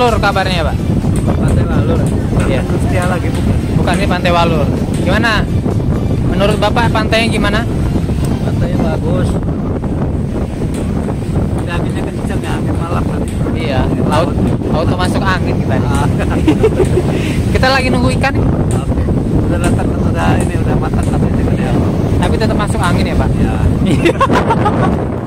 Walur kabarnya, Pak? Pantai Walur. Iya. Setia lagi bukan? Bukan, ini Pantai Walur. Gimana? Menurut Bapak pantainya gimana? Pantainya bagus. Anginnya kencang ya, angin malam nanti. Iya, laut masuk angin kita. Kita lagi nunggu ikan nih. Oke. Udah datang, udah ini udah matang katanya. Tapi tetap masuk angin ya, Pak? Ya.